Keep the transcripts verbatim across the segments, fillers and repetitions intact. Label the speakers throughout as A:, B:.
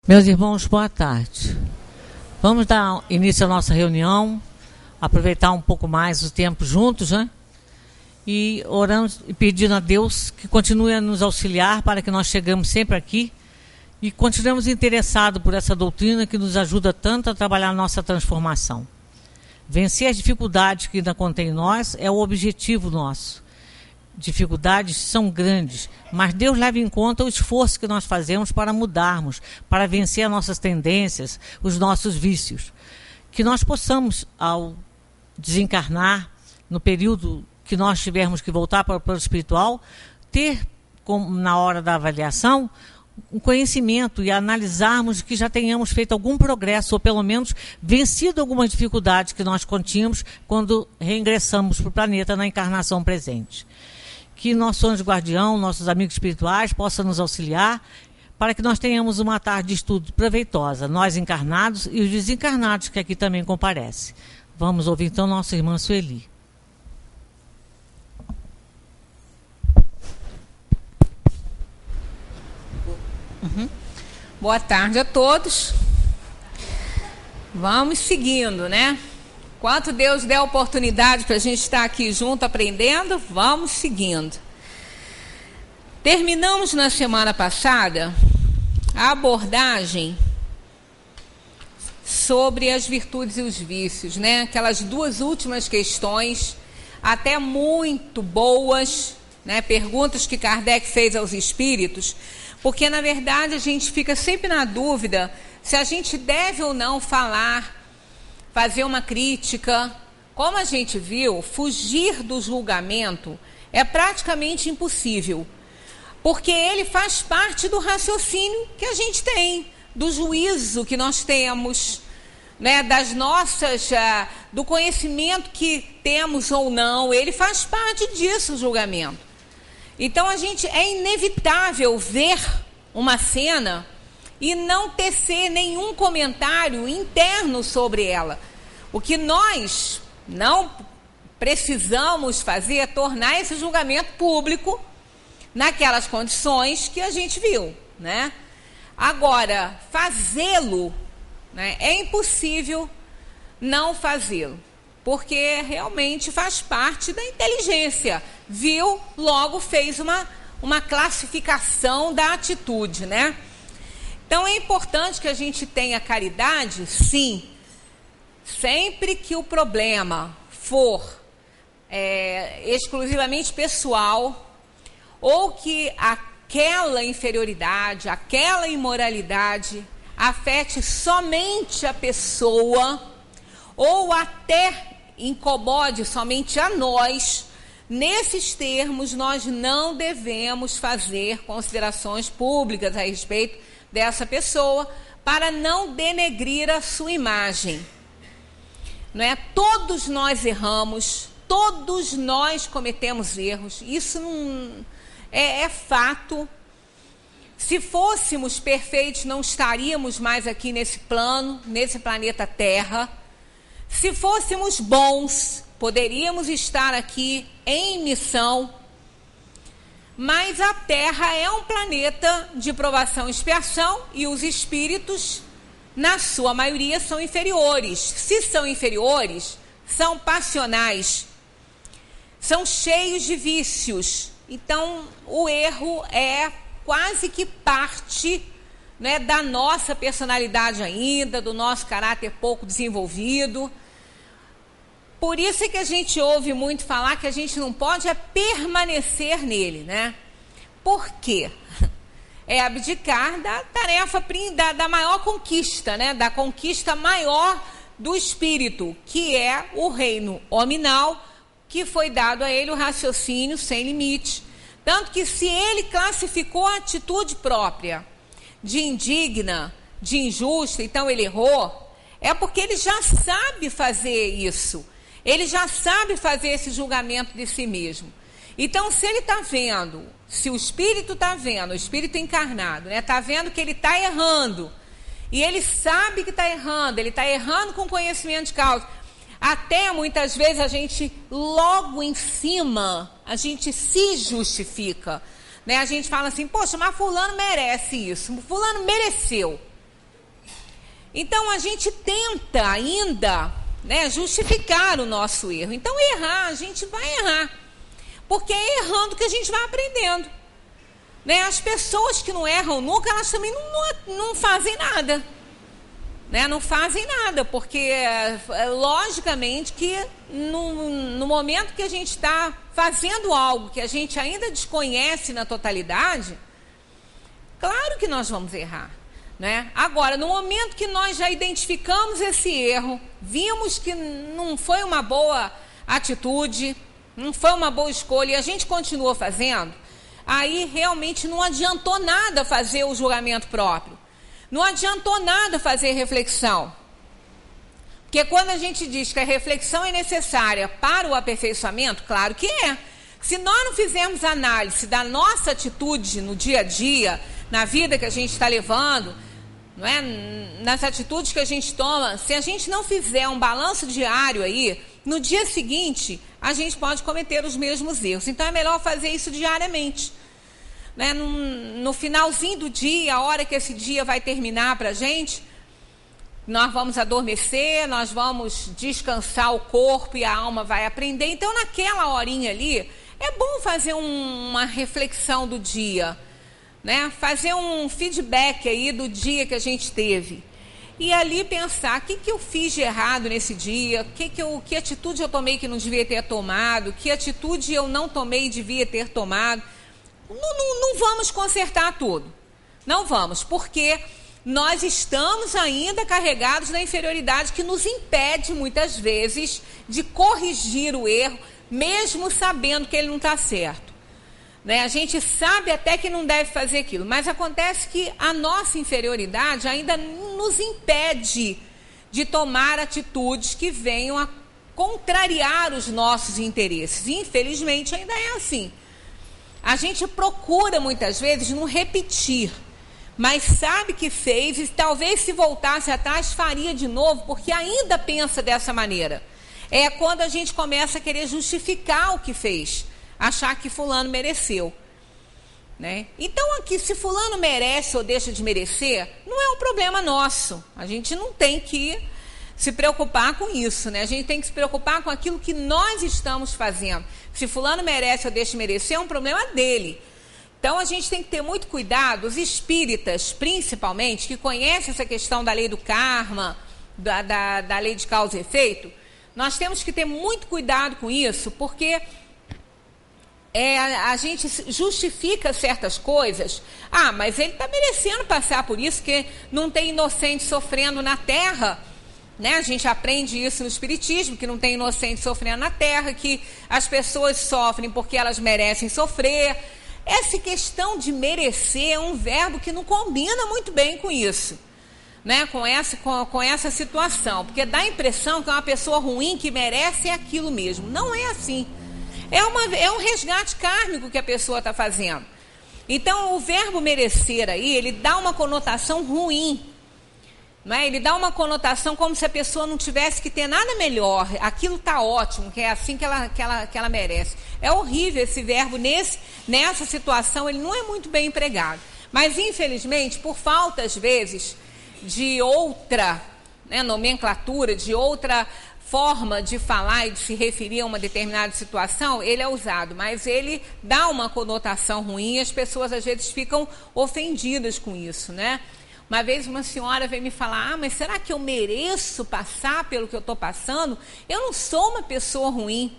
A: Meus irmãos, boa tarde. Vamos dar início à nossa reunião, aproveitar um pouco mais o tempo juntos, né? E orando e pedindo a Deus que continue a nos auxiliar para que nós chegamos sempre aqui e continuemos interessados por essa doutrina que nos ajuda tanto a trabalhar a nossa transformação. Vencer as dificuldades que ainda contém em nós é o objetivo nosso. Dificuldades são grandes, mas Deus leva em conta o esforço que nós fazemos para mudarmos, para vencer as nossas tendências, os nossos vícios. Que nós possamos, ao desencarnar, no período que nós tivermos que voltar para o plano espiritual, ter, como na hora da avaliação, um conhecimento e analisarmos que já tenhamos feito algum progresso, ou pelo menos vencido algumas dificuldades que nós continhamos quando reingressamos para o planeta na encarnação presente. Que nosso anjo guardião, nossos amigos espirituais possam nos auxiliar para que nós tenhamos uma tarde de estudo proveitosa, nós encarnados e os desencarnados que aqui também comparecem. Vamos ouvir então nossa irmã Sueli.
B: Uhum. Boa tarde a todos. Vamos seguindo, né? Enquanto Deus der a oportunidade para a gente estar aqui junto aprendendo, vamos seguindo. Terminamos na semana passada a abordagem sobre as virtudes e os vícios, né? Aquelas duas últimas questões, até muito boas, né? Perguntas que Kardec fez aos espíritos, porque na verdade a gente fica sempre na dúvida se a gente deve ou não falar, fazer uma crítica. Como a gente viu, fugir do julgamento é praticamente impossível, porque ele faz parte do raciocínio que a gente tem, do juízo que nós temos, né, das nossas, uh, do conhecimento que temos ou não. Ele faz parte disso, o julgamento. Então a gente, é inevitável ver uma cena e não tecer nenhum comentário interno sobre ela. O que nós não precisamos fazer é tornar esse julgamento público naquelas condições que a gente viu, né? Agora, fazê-lo, né, é impossível não fazê-lo, porque realmente faz parte da inteligência. Viu, logo fez uma, uma classificação da atitude, né? Então é importante que a gente tenha caridade, sim, sempre que o problema for é, exclusivamente pessoal, ou que aquela inferioridade, aquela imoralidade afete somente a pessoa, ou até incomode somente a nós. Nesses termos, nós não devemos fazer considerações públicas a respeito dessa pessoa, para não denegrir a sua imagem. Não é? Todos nós erramos, todos nós cometemos erros, isso não, é, é fato. Se fôssemos perfeitos, não estaríamos mais aqui nesse plano, nesse planeta Terra. Se fôssemos bons, poderíamos estar aqui em missão, mas a Terra é um planeta de provação e expiação, e os espíritos, na sua maioria, são inferiores. Se são inferiores, são passionais, são cheios de vícios. Então, o erro é quase que parte, né, da nossa personalidade ainda, do nosso caráter pouco desenvolvido. Por isso é que a gente ouve muito falar que a gente não pode é permanecer nele, né? Por quê? É abdicar da tarefa, da, da maior conquista, né? Da conquista maior do espírito, que é o reino hominal, que foi dado a ele o raciocínio sem limite. Tanto que se ele classificou a atitude própria de indigna, de injusta, então ele errou, é porque ele já sabe fazer isso. Ele já sabe fazer esse julgamento de si mesmo. Então, se ele está vendo, se o espírito está vendo, o espírito encarnado, né, está vendo que ele está errando, e ele sabe que está errando, ele está errando com conhecimento de causa, até muitas vezes a gente, logo em cima, a gente se justifica, né? A gente fala assim, poxa, mas fulano merece isso, fulano mereceu. Então, a gente tenta ainda, né, justificar o nosso erro. Então, errar, a gente vai errar. Porque é errando que a gente vai aprendendo. Né? As pessoas que não erram nunca, elas também não, não, não fazem nada. Né? Não fazem nada, porque, logicamente, que no, no momento que a gente está fazendo algo que a gente ainda desconhece na totalidade, claro que nós vamos errar. Né? Agora, no momento que nós já identificamos esse erro, vimos que não foi uma boa atitude, não foi uma boa escolha, e a gente continua fazendo, aí realmente não adiantou nada fazer o julgamento próprio. Não adiantou nada fazer reflexão. Porque quando a gente diz que a reflexão é necessária para o aperfeiçoamento, claro que é. Se nós não fizermos análise da nossa atitude no dia a dia, na vida que a gente está levando, não é? Nas atitudes que a gente toma, se a gente não fizer um balanço diário aí, no dia seguinte, a gente pode cometer os mesmos erros. Então, é melhor fazer isso diariamente. Né? No, no finalzinho do dia, a hora que esse dia vai terminar para a gente, nós vamos adormecer, nós vamos descansar o corpo e a alma vai aprender. Então, naquela horinha ali, é bom fazer um, uma reflexão do dia, né? Fazer um feedback aí do dia que a gente teve. E ali pensar, o que, que eu fiz de errado nesse dia, que, que, eu, que atitude eu tomei que não devia ter tomado, que atitude eu não tomei e devia ter tomado. Não, não, não vamos consertar tudo. Não vamos, porque nós estamos ainda carregados da inferioridade que nos impede, muitas vezes, de corrigir o erro, mesmo sabendo que ele não está certo. Né? A gente sabe até que não deve fazer aquilo, mas acontece que a nossa inferioridade ainda nos impede de tomar atitudes que venham a contrariar os nossos interesses. E, infelizmente, ainda é assim. A gente procura, muitas vezes, não repetir, mas sabe que fez e talvez se voltasse atrás faria de novo, porque ainda pensa dessa maneira. É quando a gente começa a querer justificar o que fez, achar que fulano mereceu. Né? Então, aqui, se fulano merece ou deixa de merecer, não é um problema nosso. A gente não tem que se preocupar com isso, né? A gente tem que se preocupar com aquilo que nós estamos fazendo. Se fulano merece ou deixa de merecer, é um problema dele. Então, a gente tem que ter muito cuidado, os espíritas, principalmente, que conhecem essa questão da lei do karma, da, da, da lei de causa e efeito, nós temos que ter muito cuidado com isso, porque é, a, a gente justifica certas coisas. Ah, mas ele está merecendo passar por isso, porque não tem inocente sofrendo na terra. Né? A gente aprende isso no Espiritismo, que não tem inocente sofrendo na terra, que as pessoas sofrem porque elas merecem sofrer. Essa questão de merecer é um verbo que não combina muito bem com isso, né? com, essa, com, com essa situação, porque dá a impressão que é uma pessoa ruim que merece aquilo mesmo. Não é assim. É, uma, é um resgate kármico que a pessoa está fazendo. Então, o verbo merecer aí, ele dá uma conotação ruim. Né? Ele dá uma conotação como se a pessoa não tivesse que ter nada melhor. Aquilo está ótimo, que é assim que ela, que, ela, que ela merece. É horrível esse verbo nesse, nessa situação, ele não é muito bem empregado. Mas, infelizmente, por falta, às vezes, de outra, né, nomenclatura, de outra forma de falar e de se referir a uma determinada situação, ele é usado. Mas ele dá uma conotação ruim e as pessoas, às vezes, ficam ofendidas com isso, né? Uma vez uma senhora veio me falar, ah, mas será que eu mereço passar pelo que eu estou passando? Eu não sou uma pessoa ruim.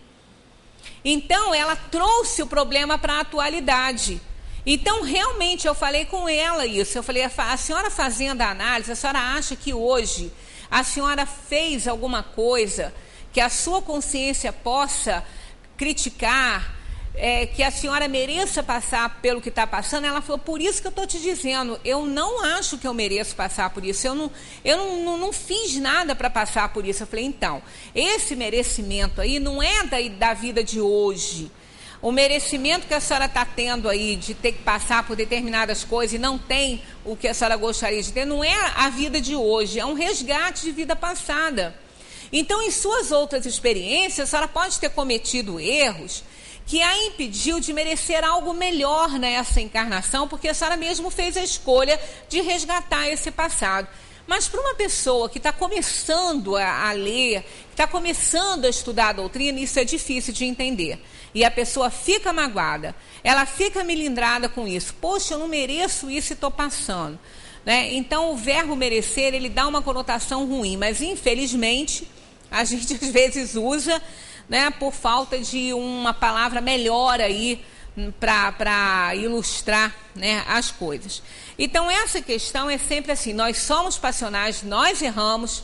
B: Então, ela trouxe o problema para a atualidade. Então, realmente, eu falei com ela isso. Eu falei, a senhora fazendo a análise, a senhora acha que hoje a senhora fez alguma coisa que a sua consciência possa criticar, É, que a senhora mereça passar pelo que está passando? Ela falou, por isso que eu estou te dizendo, eu não acho que eu mereço passar por isso, eu não, eu não, não, não fiz nada para passar por isso. Eu falei, então, esse merecimento aí não é da, da vida de hoje. O merecimento que a senhora está tendo aí de ter que passar por determinadas coisas e não tem o que a senhora gostaria de ter, não é a vida de hoje, é um resgate de vida passada. Então, em suas outras experiências, a senhora pode ter cometido erros que a impediu de merecer algo melhor nessa encarnação, porque a senhora mesmo fez a escolha de resgatar esse passado. Mas para uma pessoa que está começando a, a ler, que está começando a estudar a doutrina, isso é difícil de entender. E a pessoa fica magoada, ela fica melindrada com isso. Poxa, eu não mereço isso e estou passando. Né? Então, o verbo merecer, ele dá uma conotação ruim, mas infelizmente, a gente às vezes usa, né, por falta de uma palavra melhor aí, para ilustrar, né, as coisas. Então, essa questão é sempre assim, nós somos passionais, nós erramos,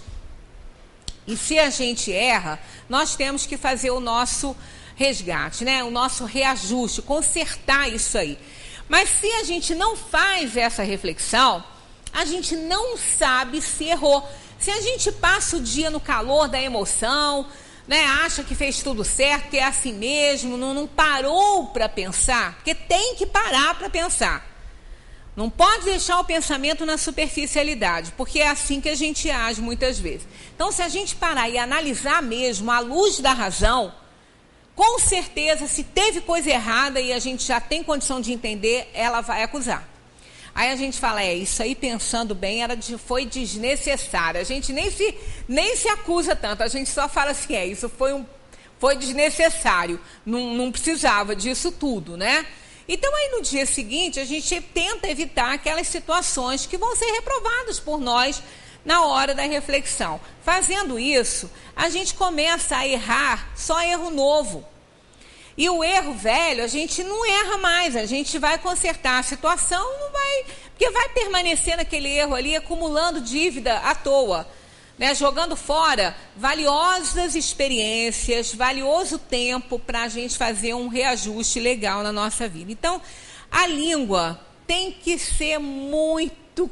B: e se a gente erra, nós temos que fazer o nosso resgate, né, o nosso reajuste, consertar isso aí. Mas se a gente não faz essa reflexão, a gente não sabe se errou. Se a gente passa o dia no calor da emoção, né, acha que fez tudo certo, que é assim mesmo, não, não parou para pensar, porque tem que parar para pensar. Não pode deixar o pensamento na superficialidade, porque é assim que a gente age muitas vezes. Então, se a gente parar e analisar mesmo à luz da razão, com certeza, se teve coisa errada e a gente já tem condição de entender, ela vai acusar. Aí a gente fala, é, isso aí pensando bem era de, foi desnecessário. A gente nem se, nem se acusa tanto, a gente só fala assim, é, isso foi, um, foi desnecessário, não, não precisava disso tudo, né? Então aí no dia seguinte a gente tenta evitar aquelas situações que vão ser reprovadas por nós na hora da reflexão. Fazendo isso, a gente começa a errar só erro novo. E o erro velho, a gente não erra mais, a gente vai consertar a situação, não vai, porque vai permanecer naquele erro ali, acumulando dívida à toa, né? Jogando fora valiosas experiências, valioso tempo para a gente fazer um reajuste legal na nossa vida. Então, a língua tem que ser muito,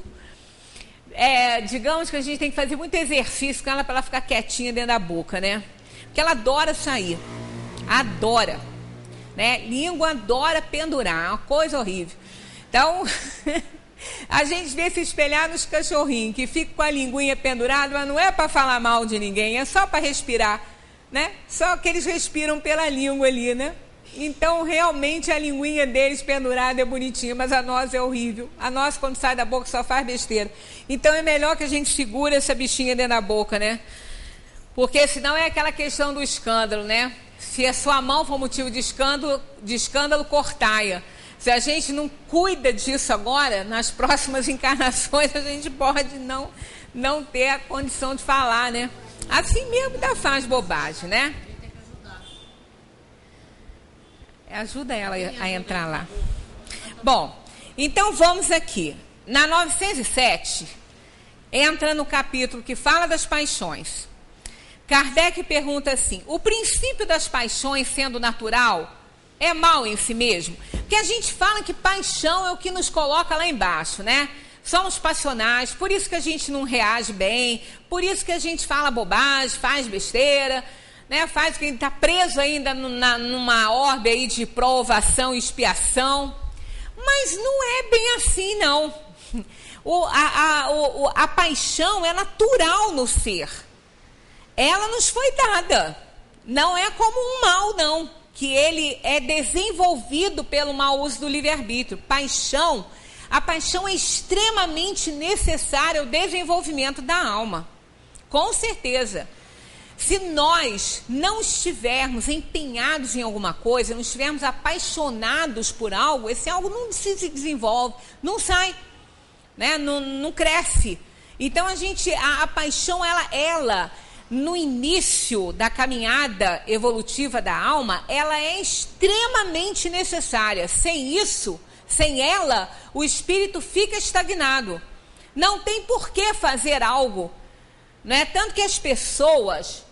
B: é, digamos que a gente tem que fazer muito exercício com ela para ela ficar quietinha dentro da boca, né? Porque ela adora sair, adora. Né? Língua adora pendurar, é uma coisa horrível. Então, a gente vê se espelhar nos cachorrinhos, que ficam com a linguinha pendurada, mas não é para falar mal de ninguém, é só para respirar, né? Só que eles respiram pela língua ali, né? Então, realmente, a linguinha deles pendurada é bonitinha, mas a nossa é horrível. A nossa, quando sai da boca, só faz besteira. Então, é melhor que a gente segure essa bichinha dentro da boca, né? Porque senão é aquela questão do escândalo, né? Se a sua mão for motivo de escândalo, de escândalo, cortai-a. Se a gente não cuida disso agora, nas próximas encarnações, a gente pode não, não ter a condição de falar, né? Assim mesmo ainda faz bobagem, né? Ajuda ela a entrar lá. Bom, então vamos aqui. Na novecentos e sete, entra no capítulo que fala das paixões. Kardec pergunta assim, o princípio das paixões sendo natural é mal em si mesmo? Porque a gente fala que paixão é o que nos coloca lá embaixo, né? Somos passionais, por isso que a gente não reage bem, por isso que a gente fala bobagem, faz besteira, né? Faz que está preso ainda na, numa orbe aí de provação e expiação. Mas não é bem assim, não. O, a, a, o, a paixão é natural no ser. Ela nos foi dada, não é como um mal, não, que ele é desenvolvido pelo mau uso do livre-arbítrio. Paixão, a paixão é extremamente necessária ao desenvolvimento da alma, com certeza. Se nós não estivermos empenhados em alguma coisa, não estivermos apaixonados por algo, esse algo não se desenvolve, não sai, né? não, não cresce. Então, a gente, a, a paixão, ela, ela no início da caminhada evolutiva da alma, ela é extremamente necessária. Sem isso, sem ela, o espírito fica estagnado. Não tem por que fazer algo. Não é? Tanto que as pessoas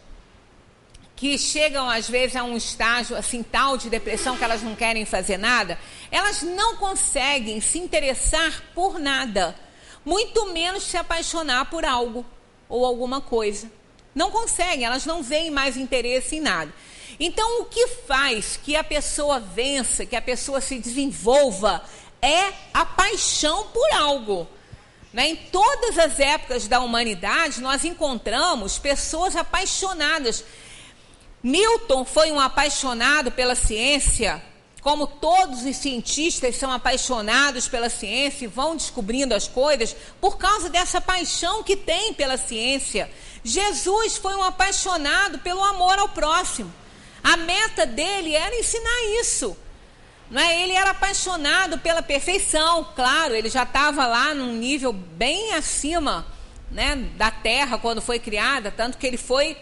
B: que chegam, às vezes, a um estágio assim tal de depressão que elas não querem fazer nada, elas não conseguem se interessar por nada, muito menos se apaixonar por algo ou alguma coisa. Não conseguem, elas não veem mais interesse em nada. Então, o que faz que a pessoa vença, que a pessoa se desenvolva, é a paixão por algo. Né? Em todas as épocas da humanidade, nós encontramos pessoas apaixonadas. Newton foi um apaixonado pela ciência, como todos os cientistas são apaixonados pela ciência e vão descobrindo as coisas por causa dessa paixão que tem pela ciência. Jesus foi um apaixonado pelo amor ao próximo. A meta dele era ensinar isso. Não é? Ele era apaixonado pela perfeição, claro, ele já estava lá num nível bem acima, né, da terra quando foi criada, tanto que ele foi,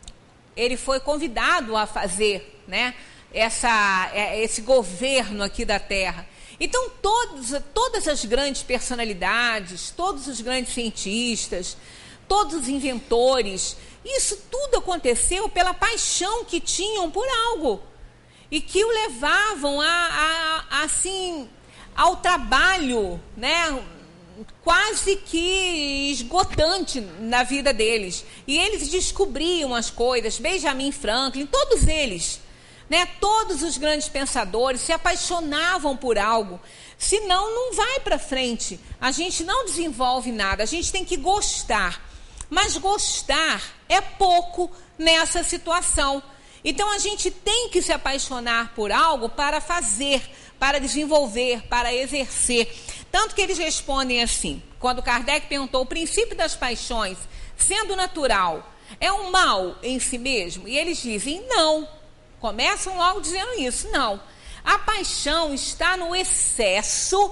B: ele foi convidado a fazer, né, essa, esse governo aqui da terra. Então todos, todas as grandes personalidades, todos os grandes cientistas, todos os inventores, isso tudo aconteceu pela paixão que tinham por algo e que o levavam a, a, a, assim, ao trabalho, né, quase que esgotante na vida deles. E eles descobriam as coisas. Benjamin Franklin, todos eles, né, todos os grandes pensadores se apaixonavam por algo. Senão não vai para frente. A gente não desenvolve nada. A gente tem que gostar. Mas gostar é pouco nessa situação. Então a gente tem que se apaixonar por algo para fazer, para desenvolver, para exercer. Tanto que eles respondem assim, quando Kardec perguntou: o princípio das paixões, sendo natural, é um mal em si mesmo? E eles dizem: não. Começam logo dizendo isso, não. A paixão está no excesso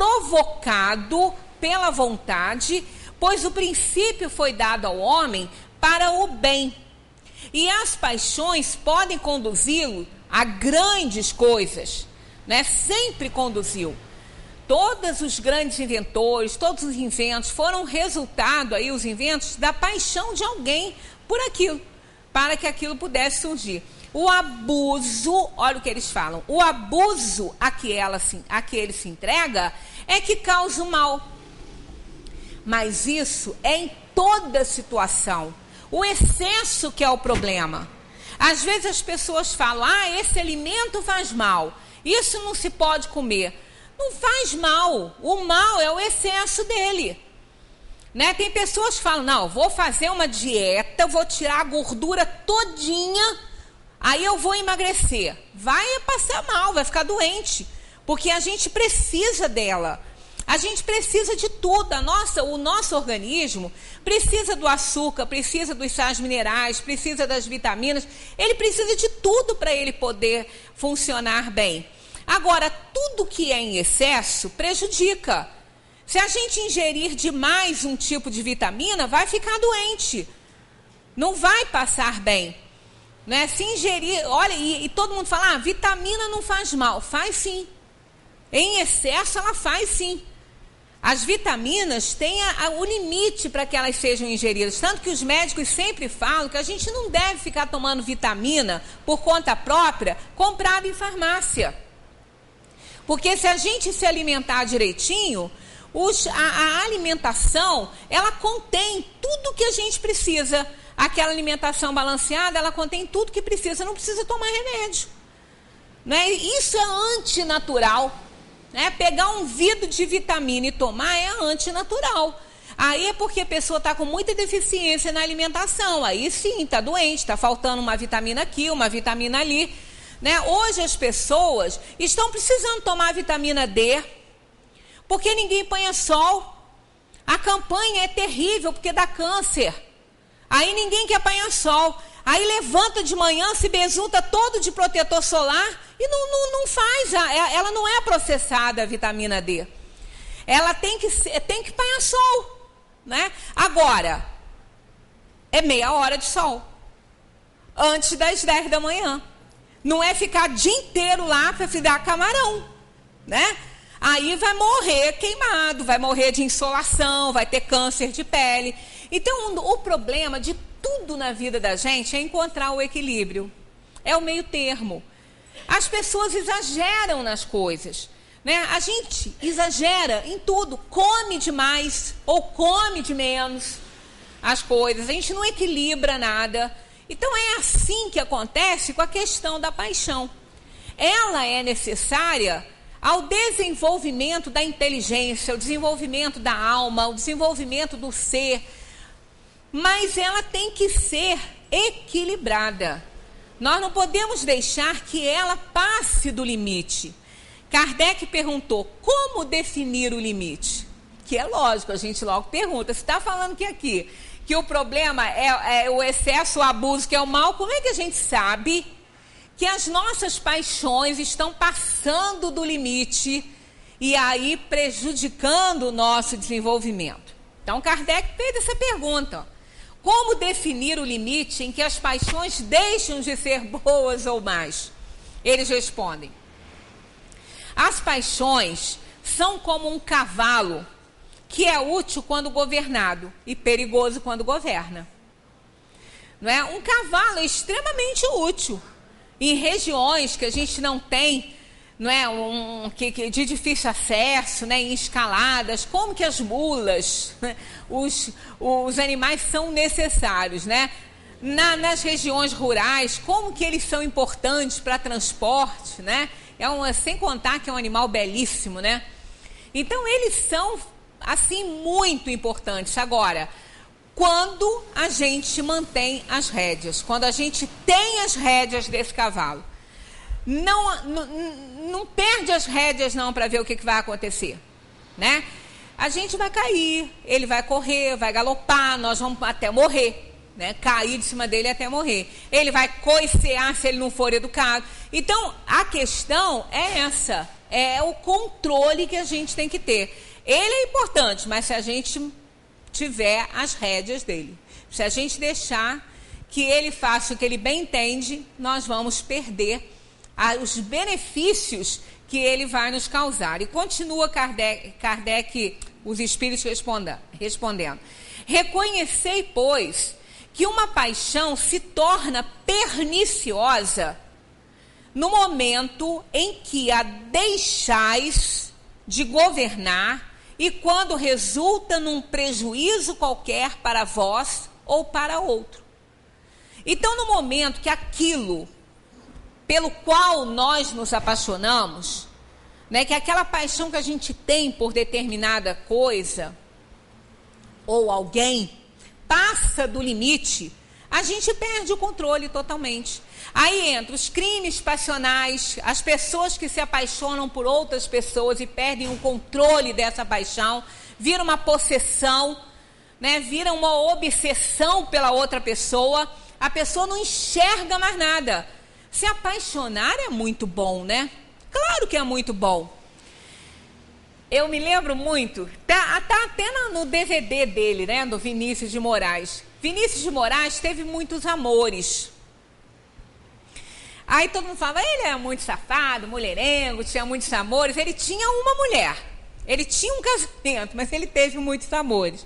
B: provocado pela vontade, pois o princípio foi dado ao homem para o bem. E as paixões podem conduzi-lo a grandes coisas, né? Sempre conduziu. Todos os grandes inventores, todos os inventos foram resultado aí, os inventos, da paixão de alguém por aquilo, para que aquilo pudesse surgir. O abuso, olha o que eles falam, o abuso a que, ela se, a que ele se entrega é que causa o mal. Mas isso é em toda situação. O excesso que é o problema. Às vezes as pessoas falam: ah, esse alimento faz mal, isso não se pode comer. Não faz mal, o mal é o excesso dele. Né? Tem pessoas que falam: não, vou fazer uma dieta, vou tirar a gordura todinha, aí eu vou emagrecer. Vai passar mal, vai ficar doente, porque a gente precisa dela. A gente precisa de tudo. A nossa, o nosso organismo precisa do açúcar, precisa dos sais minerais, precisa das vitaminas. Ele precisa de tudo para ele poder funcionar bem. Agora, tudo que é em excesso prejudica. Se a gente ingerir demais um tipo de vitamina, vai ficar doente. Não vai passar bem. Né? Se ingerir, olha, e, e todo mundo fala: ah, vitamina não faz mal. Faz sim. Em excesso ela faz sim. As vitaminas têm a, a, o limite para que elas sejam ingeridas. Tanto que os médicos sempre falam que a gente não deve ficar tomando vitamina por conta própria, comprada em farmácia. Porque se a gente se alimentar direitinho, os, a, a alimentação, ela contém tudo que a gente precisa. Aquela alimentação balanceada, ela contém tudo que precisa, não precisa tomar remédio. Né? Isso é antinatural. Né? Pegar um vidro de vitamina e tomar é antinatural. Aí é porque a pessoa está com muita deficiência na alimentação. Aí sim, está doente, está faltando uma vitamina aqui, uma vitamina ali. Né? Hoje as pessoas estão precisando tomar vitamina D, porque ninguém põe sol. A campanha é terrível porque dá câncer. Aí ninguém quer apanhar sol. Aí levanta de manhã, se besunta todo de protetor solar e não, não, não faz. Ela não é processada, a vitamina D. Ela tem que, tem que apanhar sol. Né? Agora, é meia hora de sol. Antes das dez da manhã. Não é ficar o dia inteiro lá para virar camarão. Né? Aí vai morrer queimado, vai morrer de insolação, vai ter câncer de pele. Então, o problema de tudo na vida da gente é encontrar o equilíbrio. É o meio termo. As pessoas exageram nas coisas. Né? A gente exagera em tudo. Come demais ou come de menos as coisas. A gente não equilibra nada. Então, é assim que acontece com a questão da paixão. Ela é necessária ao desenvolvimento da inteligência, ao desenvolvimento da alma, ao desenvolvimento do ser. Mas ela tem que ser equilibrada. Nós não podemos deixar que ela passe do limite. Kardec perguntou, como definir o limite? Que é lógico, a gente logo pergunta, se está falando que aqui, que o problema é, é o excesso, o abuso, que é o mal, como é que a gente sabe que as nossas paixões estão passando do limite e aí prejudicando o nosso desenvolvimento? Então, Kardec fez essa pergunta. Como definir o limite em que as paixões deixam de ser boas ou más? Eles respondem. As paixões são como um cavalo que é útil quando governado e perigoso quando governa. Não é? Um cavalo é extremamente útil em regiões que a gente não tem, não é, um, que, que, de difícil acesso, né, em escaladas, como que as mulas, né, os, os animais são necessários, né? Na, nas regiões rurais, como que eles são importantes para transporte, né? É um, sem contar que é um animal belíssimo, né? Então, eles são, assim, muito importantes. Agora, quando a gente mantém as rédeas, quando a gente tem as rédeas desse cavalo, não, não, não perde as rédeas não para ver o que, que vai acontecer, né? A gente vai cair, ele vai correr, vai galopar, nós vamos até morrer. Né, cair de cima dele até morrer. Ele vai coicear se ele não for educado. Então, a questão é essa. É o controle que a gente tem que ter. Ele é importante, mas se a gente tiver as rédeas dele, se a gente deixar que ele faça o que ele bem entende, nós vamos perder a, os benefícios que ele vai nos causar. E continua Kardec, Kardec os espíritos responda, respondendo. Reconhecei, pois, que uma paixão se torna perniciosa no momento em que a deixais de governar e quando resulta num prejuízo qualquer para vós ou para outro. Então, no momento que aquilo pelo qual nós nos apaixonamos, né, que aquela paixão que a gente tem por determinada coisa ou alguém, passa do limite, a gente perde o controle totalmente. Aí entra os crimes passionais, as pessoas que se apaixonam por outras pessoas e perdem o controle dessa paixão, vira uma possessão, né? Vira uma obsessão pela outra pessoa, a pessoa não enxerga mais nada. Se apaixonar é muito bom, né? Claro que é muito bom. Eu me lembro muito, tá, tá até no D V D dele, né, do Vinícius de Moraes. Vinícius de Moraes teve muitos amores. Aí todo mundo falava, ele era muito safado, mulherengo, tinha muitos amores. Ele tinha uma mulher, ele tinha um casamento, mas ele teve muitos amores.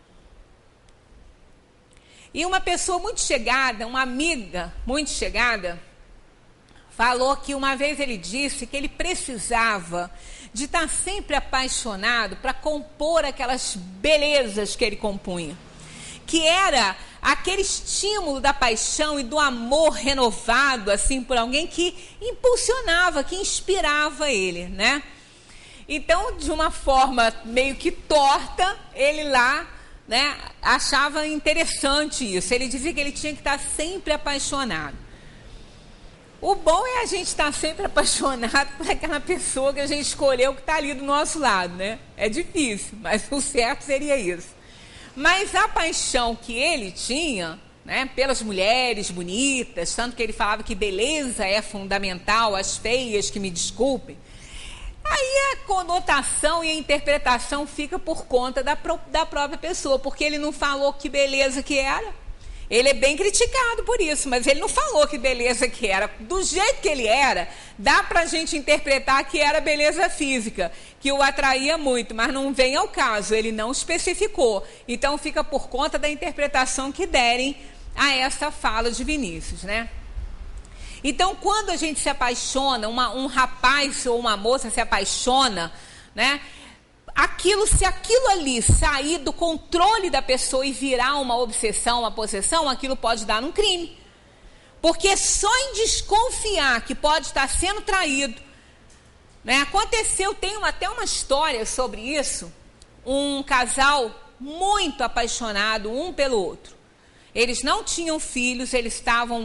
B: E uma pessoa muito chegada, uma amiga muito chegada, falou que uma vez ele disse que ele precisava de estar sempre apaixonado para compor aquelas belezas que ele compunha. Que era aquele estímulo da paixão e do amor renovado, assim, por alguém que impulsionava, que inspirava ele, né? Então, de uma forma meio que torta, ele lá, né, achava interessante isso. Ele dizia que ele tinha que estar sempre apaixonado. O bom é a gente estar sempre apaixonado por aquela pessoa que a gente escolheu que está ali do nosso lado, né? É difícil, mas o certo seria isso. Mas a paixão que ele tinha, né, pelas mulheres bonitas, tanto que ele falava que beleza é fundamental, as feias que me desculpem, aí a conotação e a interpretação fica por conta da, pro, da própria pessoa, porque ele não falou que beleza que era. Ele é bem criticado por isso, mas ele não falou que beleza que era. Do jeito que ele era, dá para a gente interpretar que era beleza física, que o atraía muito, mas não vem ao caso, ele não especificou. Então fica por conta da interpretação que derem a essa fala de Vinícius, né? Então, quando a gente se apaixona, uma, um rapaz ou uma moça se apaixona, né? Aquilo, se aquilo ali sair do controle da pessoa e virar uma obsessão, uma possessão, aquilo pode dar um crime. Porque só em desconfiar que pode estar sendo traído, né? Aconteceu, tem uma, até uma história sobre isso, um casal muito apaixonado um pelo outro. Eles não tinham filhos, eles estavam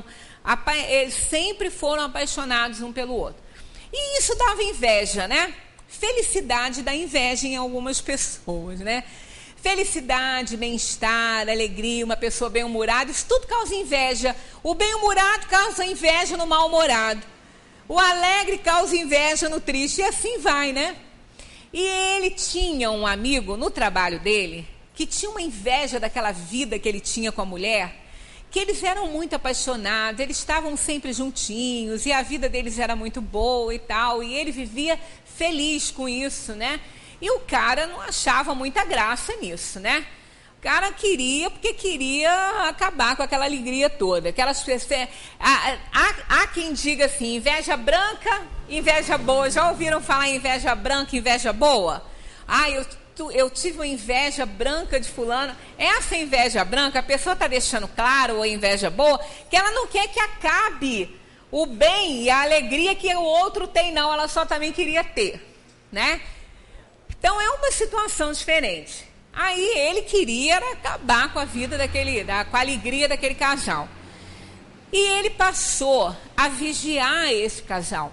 B: Eles sempre foram apaixonados um pelo outro. E isso dava inveja, né? Felicidade dá inveja em algumas pessoas, né? Felicidade, bem-estar, alegria, uma pessoa bem-humorada, isso tudo causa inveja. O bem-humorado causa inveja no mal-humorado. O alegre causa inveja no triste, e assim vai, né? E ele tinha um amigo no trabalho dele que tinha uma inveja daquela vida que ele tinha com a mulher, que eles eram muito apaixonados, eles estavam sempre juntinhos, e a vida deles era muito boa e tal, e ele vivia feliz com isso, né? E o cara não achava muita graça nisso, né? O cara queria, porque queria acabar com aquela alegria toda. Aquelas pessoas, há, há, há quem diga assim, inveja branca, inveja boa. Já ouviram falar em inveja branca, inveja boa? Ah, eu, eu tive uma inveja branca de fulano. Essa inveja branca, a pessoa está deixando claro, ou a inveja boa, que ela não quer que acabe o bem e a alegria que o outro tem, não. Ela só também queria ter, né? Então é uma situação diferente. Aí ele queria acabar com a vida daquele, da, com a alegria daquele casal. E ele passou a vigiar esse casal.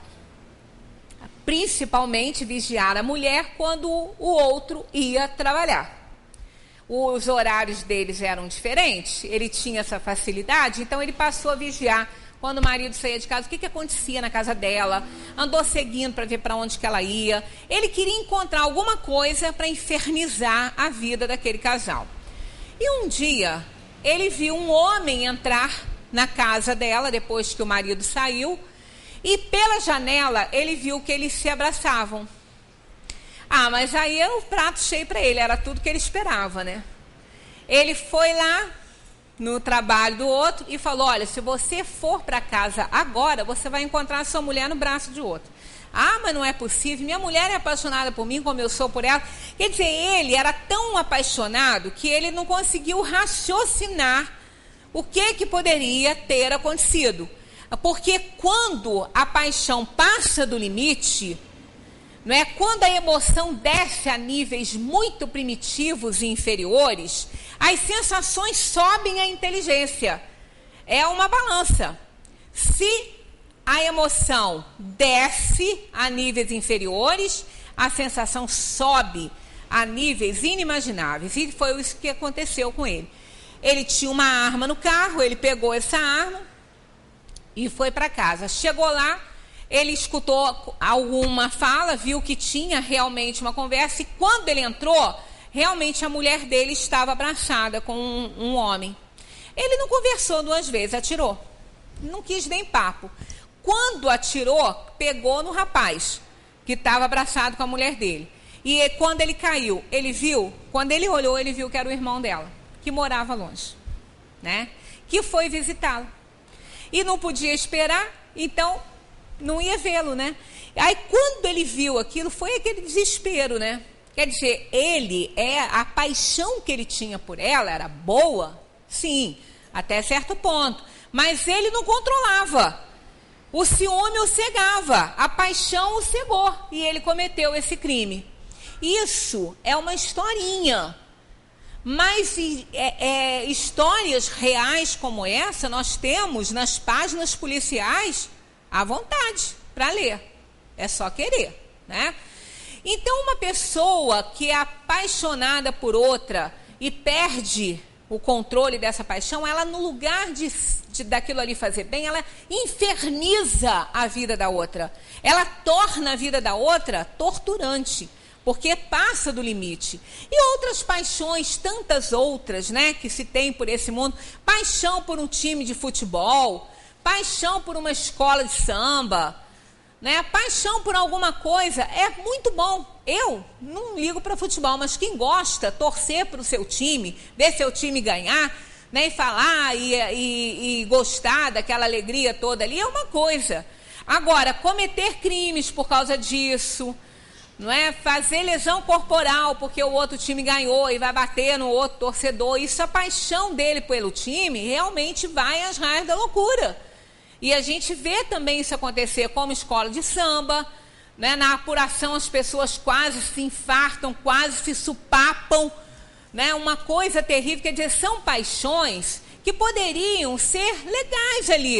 B: Principalmente vigiar a mulher quando o outro ia trabalhar. Os horários deles eram diferentes, ele tinha essa facilidade, então ele passou a vigiar. Quando o marido saía de casa, o que, que acontecia na casa dela, andou seguindo para ver para onde que ela ia. Ele queria encontrar alguma coisa para infernizar a vida daquele casal. E um dia, ele viu um homem entrar na casa dela, depois que o marido saiu, e pela janela, ele viu que eles se abraçavam. Ah, mas aí era um prato cheio para ele, era tudo que ele esperava, né? Ele foi lá no trabalho do outro e falou, olha, se você for para casa agora, você vai encontrar a sua mulher no braço de outro. Ah, mas não é possível, minha mulher é apaixonada por mim como eu sou por ela. Quer dizer, ele era tão apaixonado que ele não conseguiu raciocinar o que, que poderia ter acontecido. Porque quando a paixão passa do limite, não é? Quando a emoção desce a níveis muito primitivos e inferiores, as sensações sobem à inteligência. É uma balança. Se a emoção desce a níveis inferiores, a sensação sobe a níveis inimagináveis. E foi isso que aconteceu com ele. Ele tinha uma arma no carro, ele pegou essa arma e foi para casa. Chegou lá, ele escutou alguma fala, viu que tinha realmente uma conversa, e quando ele entrou, realmente a mulher dele estava abraçada com um, um homem. Ele não conversou duas vezes, atirou. Não quis nem papo. Quando atirou, pegou no rapaz, que estava abraçado com a mulher dele. E quando ele caiu, ele viu, quando ele olhou, ele viu que era o irmão dela, que morava longe, né? Que foi visitá-lo. E não podia esperar, então não ia vê-lo, né? Aí quando ele viu aquilo, foi aquele desespero, né? Quer dizer, ele, é a paixão que ele tinha por ela era boa, sim, até certo ponto. Mas ele não controlava. O ciúme o cegava, a paixão o cegou, e ele cometeu esse crime. Isso é uma historinha. Mas é, é, histórias reais como essa nós temos nas páginas policiais à vontade para ler. É só querer, né? Então, uma pessoa que é apaixonada por outra e perde o controle dessa paixão, ela, no lugar de, de daquilo ali fazer bem, ela inferniza a vida da outra. Ela torna a vida da outra torturante, porque passa do limite. E outras paixões, tantas outras, né, que se tem por esse mundo. Paixão por um time de futebol, paixão por uma escola de samba, né? Paixão por alguma coisa é muito bom. Eu não ligo para futebol, mas quem gosta, torcer para o seu time, ver seu time ganhar, né, e falar e, e, e gostar daquela alegria toda ali é uma coisa. Agora, cometer crimes por causa disso, não é? Fazer lesão corporal porque o outro time ganhou e vai bater no outro torcedor, isso, a paixão dele pelo time realmente vai às raias da loucura. E a gente vê também isso acontecer como escola de samba, né? Na apuração as pessoas quase se infartam, quase se supapam, né? Uma coisa terrível, quer dizer, são paixões que poderiam ser legais ali,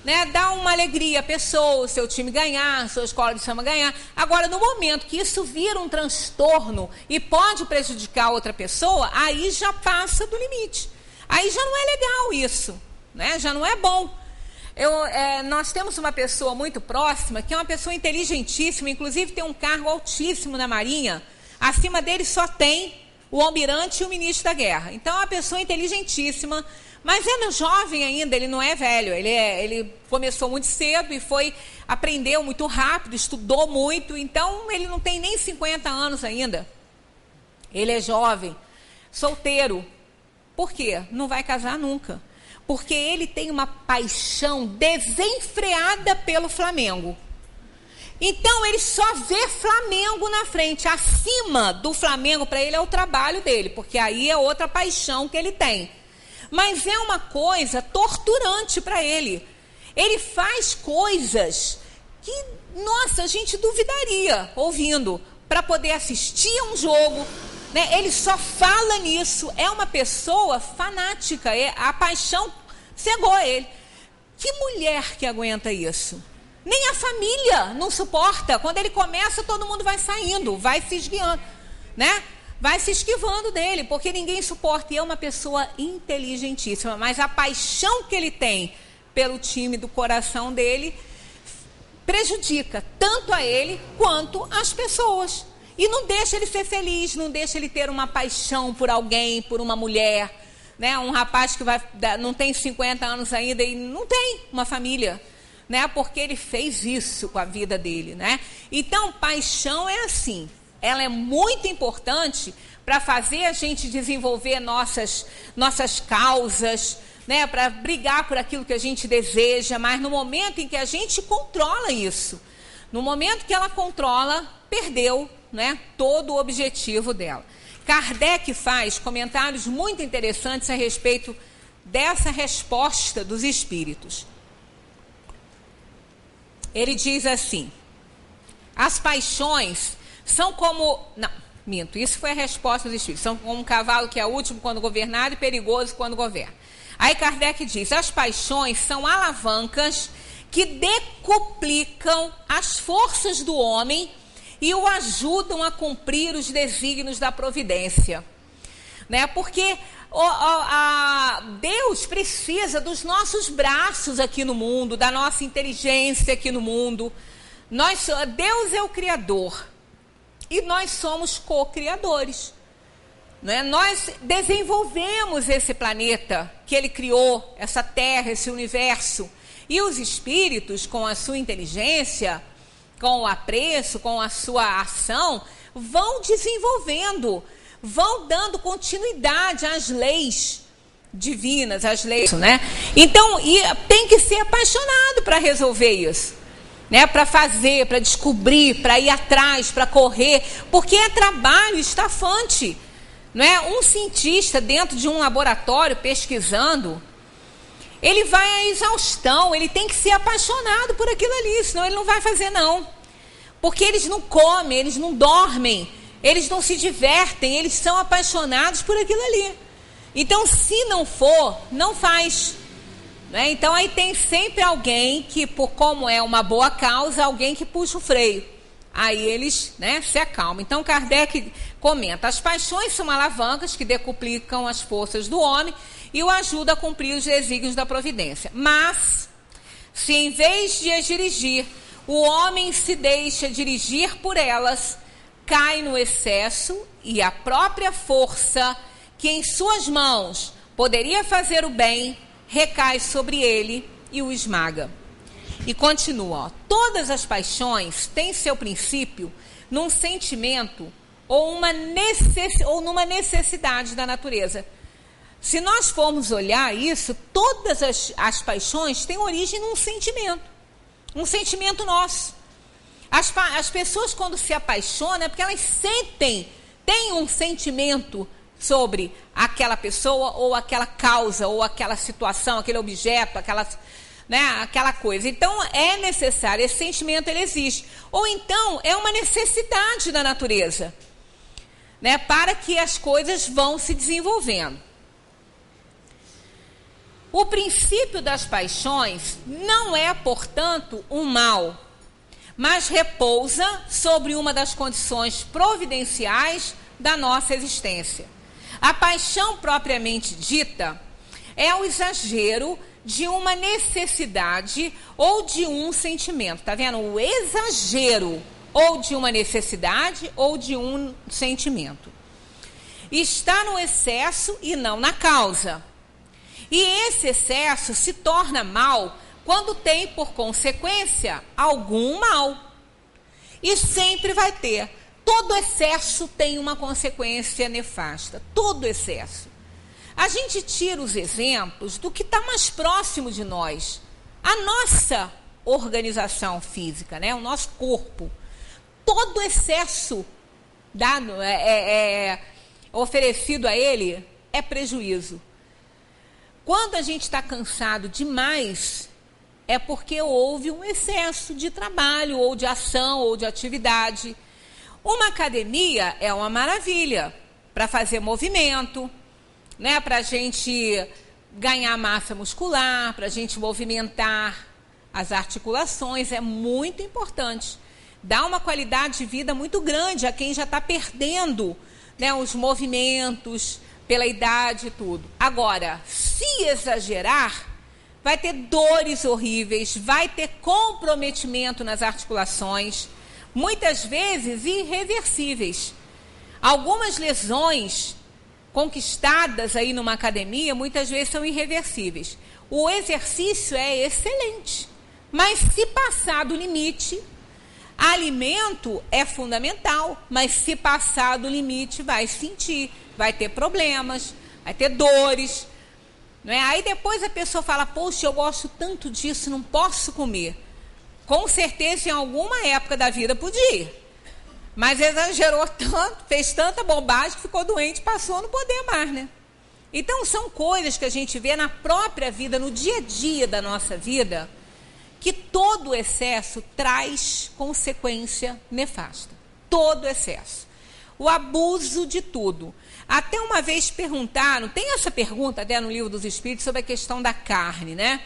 B: né, dá uma alegria à pessoa, o seu time ganhar, a sua escola de samba ganhar. Agora, no momento que isso vira um transtorno e pode prejudicar outra pessoa, aí já passa do limite. Aí já não é legal isso, né? Já não é bom. Eu, é, nós temos uma pessoa muito próxima, que é uma pessoa inteligentíssima, inclusive tem um cargo altíssimo na Marinha. Acima dele só tem o almirante e o ministro da guerra. Então, é uma pessoa inteligentíssima, mas ele é jovem ainda, ele não é velho. Ele, é, ele começou muito cedo e foi, aprendeu muito rápido, estudou muito. Então, ele não tem nem cinquenta anos ainda. Ele é jovem, solteiro. Por quê? Não vai casar nunca. Porque ele tem uma paixão desenfreada pelo Flamengo. Então, ele só vê Flamengo na frente. Acima do Flamengo, para ele, é o trabalho dele, porque aí é outra paixão que ele tem. Mas é uma coisa torturante para ele. Ele faz coisas que, nossa, a gente duvidaria ouvindo, para poder assistir a um jogo, né? Ele só fala nisso. É uma pessoa fanática, é, a paixão cegou ele. Que mulher que aguenta isso? Nem a família não suporta. Quando ele começa, todo mundo vai saindo, vai se esguiando, né? Vai se esquivando dele, porque ninguém suporta. E é uma pessoa inteligentíssima, mas a paixão que ele tem pelo time do coração dele prejudica tanto a ele quanto as pessoas. E não deixa ele ser feliz, não deixa ele ter uma paixão por alguém, por uma mulher, né? Um rapaz que vai, não tem cinquenta anos ainda e não tem uma família, né? Porque ele fez isso com a vida dele, né? Então, paixão é assim, ela é muito importante para fazer a gente desenvolver nossas, nossas causas, né? Para brigar por aquilo que a gente deseja, mas no momento em que a gente controla isso, no momento que ela controla, perdeu, né, todo o objetivo dela. Kardec faz comentários muito interessantes a respeito dessa resposta dos espíritos. Ele diz assim: as paixões são como... Não, minto, isso foi a resposta dos espíritos. São como um cavalo que é último quando governado e perigoso quando governa. Aí Kardec diz: as paixões são alavancas que decuplicam as forças do homem e o ajudam a cumprir os desígnios da providência, né? Porque o, o, a Deus precisa dos nossos braços aqui no mundo, da nossa inteligência aqui no mundo. Nós, Deus é o Criador e nós somos co-criadores, né? Nós desenvolvemos esse planeta que Ele criou, essa Terra, esse universo, e os espíritos, com a sua inteligência, com o apreço, com a sua ação, vão desenvolvendo, vão dando continuidade às leis divinas, às leis, né? Então, e tem que ser apaixonado para resolver isso, né? Para fazer, para descobrir, para ir atrás, para correr, porque é trabalho estafante, não é? Um cientista dentro de um laboratório pesquisando, ele vai à exaustão, ele tem que ser apaixonado por aquilo ali, senão ele não vai fazer não. Porque eles não comem, eles não dormem, eles não se divertem, eles são apaixonados por aquilo ali. Então, se não for, não faz, né? Então, aí tem sempre alguém que, por como é uma boa causa, alguém que puxa o freio. Aí eles, né, se acalmam. Então, Kardec comenta: as paixões são alavancas que decuplicam as forças do homem e o ajuda a cumprir os desígnios da providência. Mas, se em vez de as dirigir, o homem se deixa dirigir por elas, cai no excesso e a própria força que em suas mãos poderia fazer o bem, recai sobre ele e o esmaga. E continua: ó, todas as paixões têm seu princípio num sentimento ou, uma necess... ou numa necessidade da natureza. Se nós formos olhar isso, todas as, as paixões têm origem num sentimento. Um sentimento nosso. As, as pessoas, quando se apaixonam, é porque elas sentem, têm um sentimento sobre aquela pessoa, ou aquela causa, ou aquela situação, aquele objeto, aquela, né, aquela coisa. Então, é necessário, esse sentimento ele existe. Ou então, é uma necessidade da natureza, né, para que as coisas vão se desenvolvendo. O princípio das paixões não é, portanto, um mal, mas repousa sobre uma das condições providenciais da nossa existência. A paixão propriamente dita é o exagero de uma necessidade ou de um sentimento. Tá vendo? O exagero ou de uma necessidade ou de um sentimento. Está no excesso e não na causa. E esse excesso se torna mal quando tem por consequência algum mal. E sempre vai ter. Todo excesso tem uma consequência nefasta. Todo excesso. A gente tira os exemplos do que está mais próximo de nós. A nossa organização física, né? O nosso corpo. Todo excesso dado, é, é, é, oferecido a ele é prejuízo. Quando a gente está cansado demais, é porque houve um excesso de trabalho, ou de ação, ou de atividade. Uma academia é uma maravilha para fazer movimento, né? Para a gente ganhar massa muscular, para a gente movimentar as articulações, é muito importante. Dá uma qualidade de vida muito grande a quem já está perdendo, né, os movimentos, pela idade e tudo. Agora, se exagerar, vai ter dores horríveis, vai ter comprometimento nas articulações, muitas vezes irreversíveis. Algumas lesões conquistadas aí numa academia, muitas vezes são irreversíveis. O exercício é excelente, mas se passar do limite, alimento é fundamental, mas se passar do limite vai sentir, vai ter problemas, vai ter dores, não é? Aí depois a pessoa fala, poxa, eu gosto tanto disso, não posso comer. Com certeza em alguma época da vida podia, mas exagerou tanto, fez tanta bobagem que ficou doente, passou a não poder mais, né? Então são coisas que a gente vê na própria vida, no dia a dia da nossa vida, que todo excesso traz consequência nefasta. Todo excesso. O abuso de tudo. Até uma vez perguntaram, tem essa pergunta até no Livro dos Espíritos sobre a questão da carne, né?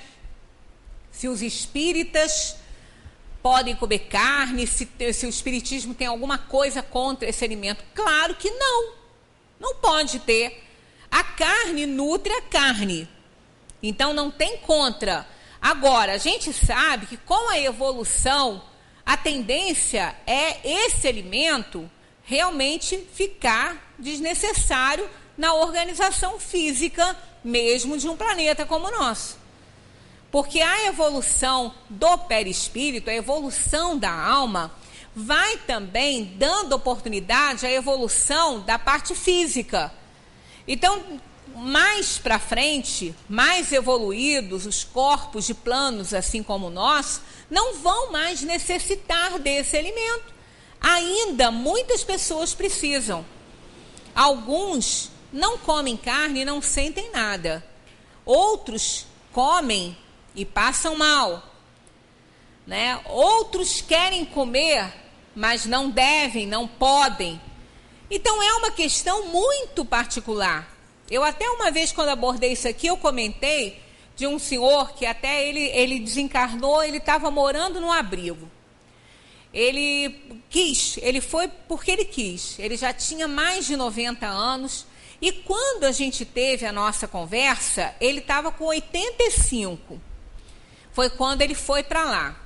B: Se os espíritas podem comer carne, se, se o espiritismo tem alguma coisa contra esse alimento. Claro que não. Não pode ter. A carne nutre a carne. Então não tem contra. Agora, a gente sabe que com a evolução, a tendência é esse alimento realmente ficar desnecessário na organização física mesmo de um planeta como o nosso. Porque a evolução do perispírito, a evolução da alma, vai também dando oportunidade à evolução da parte física. Então, mais para frente, mais evoluídos, os corpos de planos, assim como o nosso, não vão mais necessitar desse alimento. Ainda muitas pessoas precisam. Alguns não comem carne e não sentem nada. Outros comem e passam mal, né? Outros querem comer, mas não devem, não podem. Então é uma questão muito particular. Eu até uma vez, quando abordei isso aqui, eu comentei de um senhor que até ele, ele desencarnou, ele estava morando num abrigo. Ele quis, ele foi porque ele quis. Ele já tinha mais de noventa anos. E quando a gente teve a nossa conversa, ele estava com oitenta e cinco. Foi quando ele foi para lá.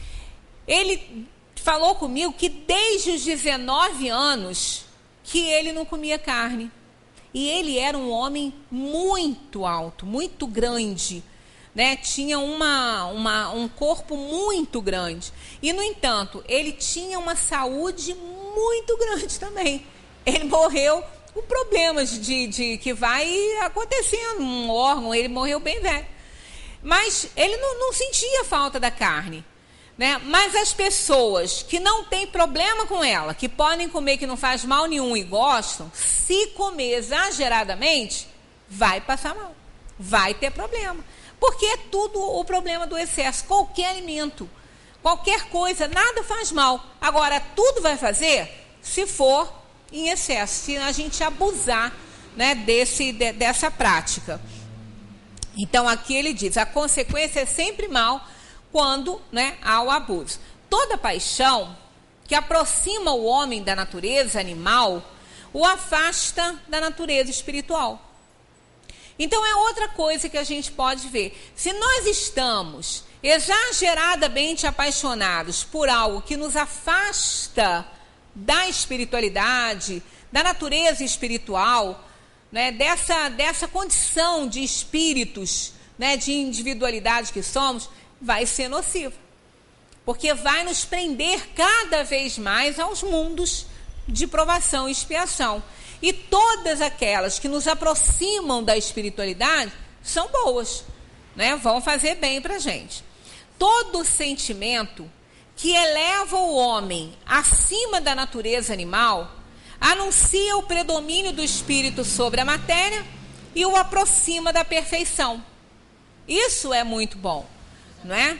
B: Ele falou comigo que desde os dezenove anos que ele não comia carne. E ele era um homem muito alto, muito grande, né? Tinha uma, uma, um corpo muito grande. E, no entanto, ele tinha uma saúde muito grande também. Ele morreu com problemas de, de, que vai acontecendo, um órgão, ele morreu bem velho. Mas ele não, não sentia falta da carne, né? Mas as pessoas que não têm problema com ela, que podem comer, que não faz mal nenhum e gostam, se comer exageradamente, vai passar mal, vai ter problema. Porque é tudo o problema do excesso, qualquer alimento, qualquer coisa, nada faz mal. Agora, tudo vai fazer se for em excesso, se a gente abusar, né, desse, de, dessa prática. Então aqui ele diz, a consequência é sempre mal quando, né, há o abuso. Toda paixão que aproxima o homem da natureza animal o afasta da natureza espiritual. Então é outra coisa que a gente pode ver. Se nós estamos exageradamente apaixonados por algo que nos afasta da espiritualidade, da natureza espiritual, né, dessa, dessa condição de espíritos, né, de individualidade que somos, vai ser nocivo. Porque vai nos prender cada vez mais aos mundos de provação e expiação. E todas aquelas que nos aproximam da espiritualidade são boas, né? Vão fazer bem para a gente. Todo sentimento que eleva o homem acima da natureza animal anuncia o predomínio do espírito sobre a matéria e o aproxima da perfeição. Isso é muito bom, não é?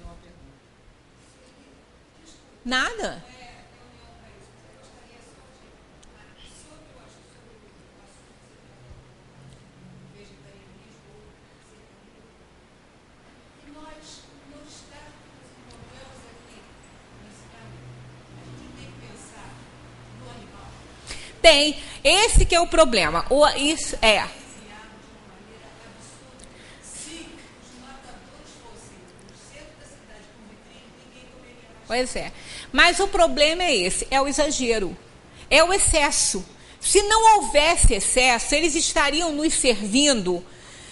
B: Nada. Tem. Esse que é o problema. O, isso é. Pois é. Mas o problema é esse, é o exagero, é o excesso. Se não houvesse excesso, eles estariam nos servindo,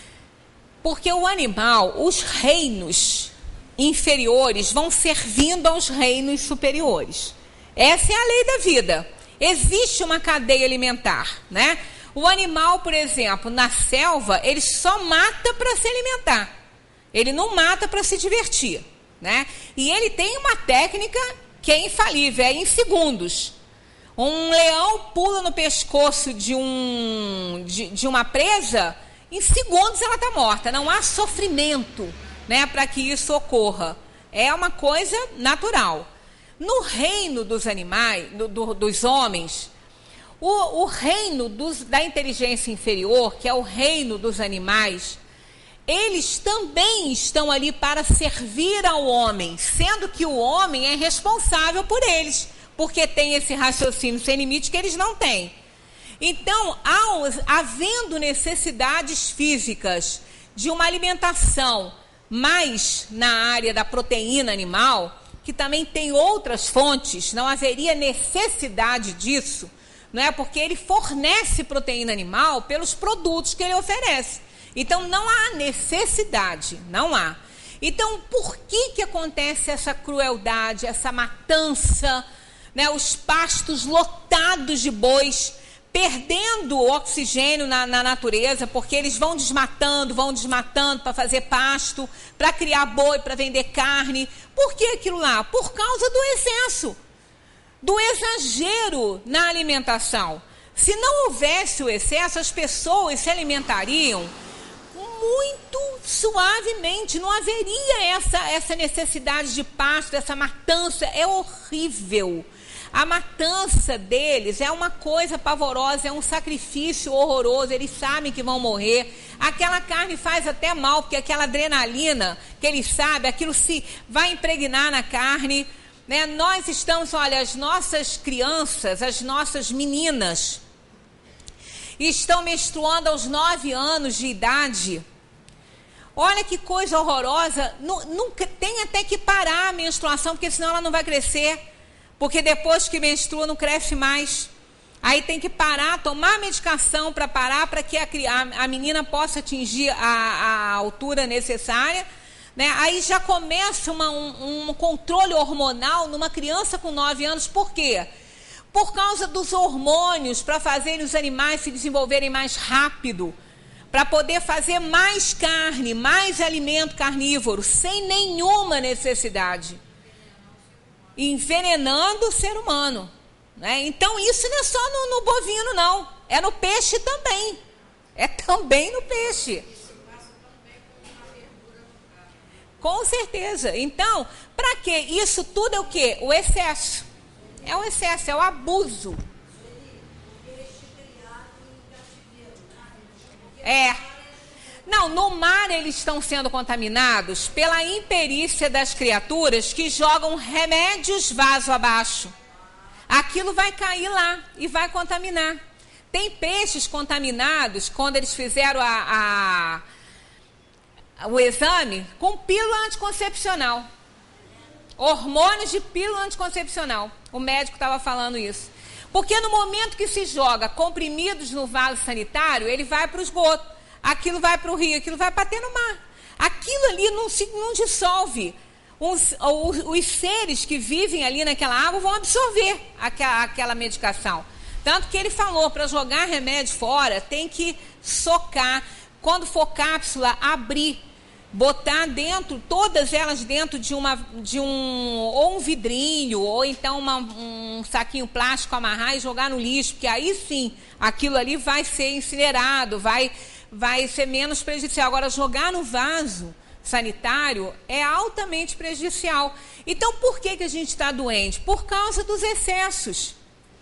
B: porque o animal, os reinos inferiores vão servindo aos reinos superiores. Essa é a lei da vida. Existe uma cadeia alimentar, né? O animal, por exemplo, na selva, ele só mata para se alimentar. Ele não mata para se divertir, né? E ele tem uma técnica que é infalível, é em segundos. Um leão pula no pescoço de, um, de, de uma presa, em segundos ela está morta. Não há sofrimento, né, para que isso ocorra. É uma coisa natural. No reino dos animais, do, do, dos homens, o, o reino dos, da inteligência inferior, que é o reino dos animais, eles também estão ali para servir ao homem, sendo que o homem é responsável por eles, porque tem esse raciocínio sem limite que eles não têm. Então, ao, havendo necessidades físicas de uma alimentação mais na área da proteína animal, que também tem outras fontes, não haveria necessidade disso, não é? Porque ele fornece proteína animal pelos produtos que ele oferece. Então, não há necessidade, não há. Então, por que que acontece essa crueldade, essa matança, né? Os pastos lotados de bois, perdendo o oxigênio na, na natureza, porque eles vão desmatando, vão desmatando para fazer pasto, para criar boi, para vender carne. Por que aquilo lá? Por causa do excesso, do exagero na alimentação. Se não houvesse o excesso, as pessoas se alimentariam muito suavemente, não haveria essa, essa necessidade de pasto, essa matança. É horrível. A matança deles é uma coisa pavorosa, é um sacrifício horroroso, eles sabem que vão morrer. Aquela carne faz até mal, porque aquela adrenalina que eles sabem, aquilo se vai impregnar na carne, né? Nós estamos, olha, as nossas crianças, as nossas meninas, estão menstruando aos nove anos de idade. Olha que coisa horrorosa. Não, não, tem até que parar a menstruação, porque senão ela não vai crescer. Porque depois que menstrua não cresce mais. Aí tem que parar, tomar medicação para parar, para que a, a, a menina possa atingir a, a altura necessária. Né? Aí já começa uma, um, um controle hormonal numa criança com nove anos. Por quê? Por causa dos hormônios, para fazerem os animais se desenvolverem mais rápido, para poder fazer mais carne, mais alimento carnívoro, sem nenhuma necessidade. Envenenando o ser humano. Né? Então, isso não é só no, no bovino, não. É no peixe também. É também no peixe. Com certeza. Então, para quê? Isso tudo é o quê? O excesso. É o excesso, é o abuso. É. Não, no mar eles estão sendo contaminados pela imperícia das criaturas que jogam remédios vaso abaixo. Aquilo vai cair lá e vai contaminar. Tem peixes contaminados, quando eles fizeram a, a, o exame, com pílula anticoncepcional. Hormônios de pílula anticoncepcional. O médico estava falando isso. Porque no momento que se joga comprimidos no vaso sanitário, ele vai para o esgoto. Aquilo vai para o rio, aquilo vai bater no mar. Aquilo ali não, se, não dissolve. Os, os, os seres que vivem ali naquela água vão absorver aquela, aquela medicação. Tanto que ele falou, para jogar remédio fora, tem que socar. Quando for cápsula, abrir. Botar dentro, todas elas dentro de, uma, de um, ou um vidrinho, ou então uma, um saquinho plástico, amarrar e jogar no lixo, porque aí sim, aquilo ali vai ser incinerado, vai, vai ser menos prejudicial. Agora, jogar no vaso sanitário é altamente prejudicial. Então, por que, que a gente está doente? Por causa dos excessos.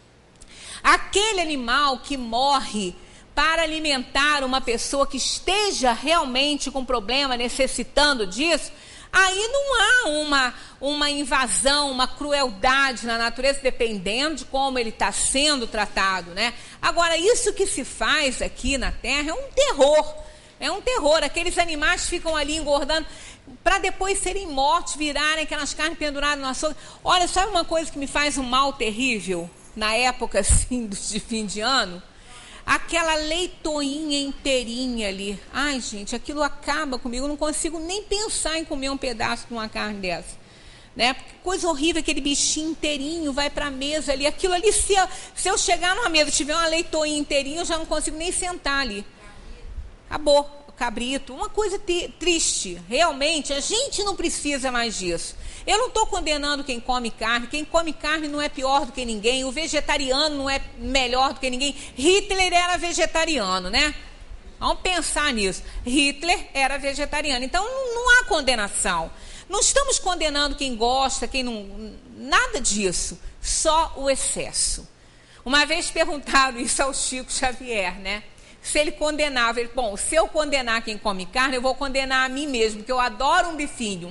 B: Aquele animal que morre para alimentar uma pessoa que esteja realmente com problema, necessitando disso, aí não há uma, uma invasão, uma crueldade na natureza, dependendo de como ele está sendo tratado, né? Agora, isso que se faz aqui na Terra é um terror, é um terror. Aqueles animais ficam ali engordando para depois serem mortos, virarem aquelas carnes penduradas no açougue. Olha, sabe uma coisa que me faz um mal terrível, na época assim, de fim de ano? Aquela leitoinha inteirinha ali. Ai, gente, aquilo acaba comigo. Eu não consigo nem pensar em comer um pedaço de uma carne dessa. Né? Porque coisa horrível, aquele bichinho inteirinho vai para a mesa ali. Aquilo ali, se eu, se eu chegar numa mesa e tiver uma leitoinha inteirinha, eu já não consigo nem sentar ali. Acabou. Cabrito. Uma coisa triste. Realmente, a gente não precisa mais disso. Eu não estou condenando quem come carne. Quem come carne não é pior do que ninguém. O vegetariano não é melhor do que ninguém. Hitler era vegetariano, né? Vamos pensar nisso. Hitler era vegetariano. Então, não, não há condenação. Não estamos condenando quem gosta, quem não... Nada disso. Só o excesso. Uma vez perguntaram isso ao Chico Xavier, né? Se ele condenava. Ele, bom, se eu condenar quem come carne, eu vou condenar a mim mesmo, porque eu adoro um bifinho.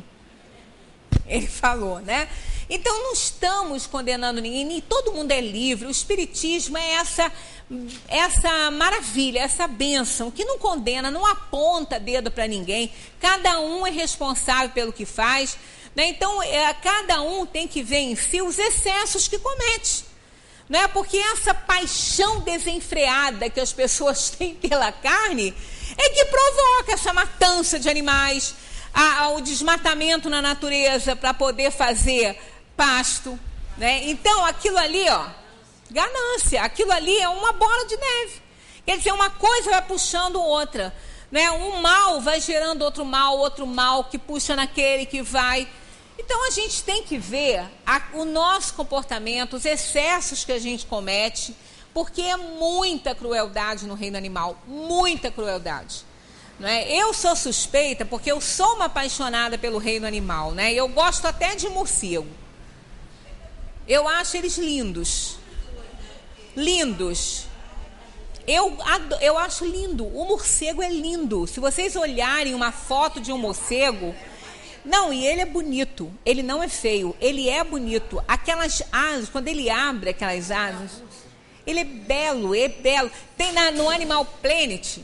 B: Ele falou, né? Então, não estamos condenando ninguém, nem todo mundo é livre. O Espiritismo é essa, essa maravilha, essa bênção, que não condena, não aponta dedo para ninguém. Cada um é responsável pelo que faz, né? Então, é, cada um tem que ver em si os excessos que comete. Não é? Porque essa paixão desenfreada que as pessoas têm pela carne é que provoca essa matança de animais, a, a, o desmatamento na natureza para poder fazer pasto, né? Então, aquilo ali, ó, ganância, aquilo ali é uma bola de neve. Quer dizer, uma coisa vai puxando outra, né? Um mal vai gerando outro mal, outro mal que puxa naquele que vai... Então, a gente tem que ver a, o nosso comportamento, os excessos que a gente comete, porque é muita crueldade no reino animal, muita crueldade. Não é? Eu sou suspeita porque eu sou uma apaixonada pelo reino animal, né? Eu gosto até de morcego. Eu acho eles lindos. Lindos. Eu, eu acho lindo. O morcego é lindo. Se vocês olharem uma foto de um morcego... Não, e ele é bonito, ele não é feio, ele é bonito. Aquelas asas, quando ele abre aquelas asas, ele é belo, é belo. Tem na, no Animal Planet,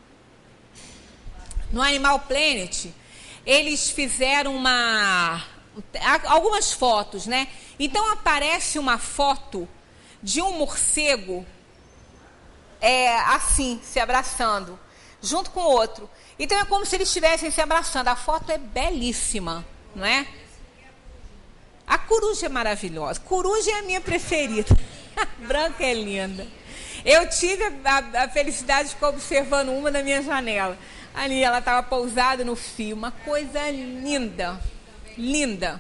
B: no Animal Planet, eles fizeram uma, algumas fotos, né? Então aparece uma foto de um morcego é, assim, se abraçando, junto com o outro. Então é como se eles estivessem se abraçando. A foto é belíssima, não é? A coruja é maravilhosa. Coruja é a minha preferida. Branca é linda. Eu tive a, a felicidade de ficar observando uma na minha janela. Ali ela estava pousada no fio. Uma coisa linda. Linda.